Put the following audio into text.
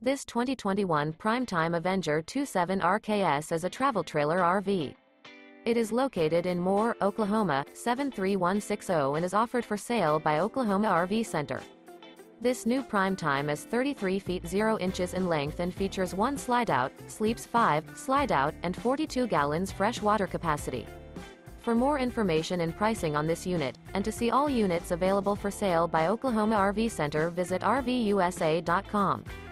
This 2021 Prime Time Avenger 27 RKS is a travel trailer RV. It is located in Moore, Oklahoma, 73160 and is offered for sale by Oklahoma RV Center. This new Prime Time is 33 feet 0 inches in length and features 1 slide-out, sleeps 5, slide-out, and 42 gallons fresh water capacity. For more information and pricing on this unit, and to see all units available for sale by Oklahoma RV Center, visit RVUSA.com.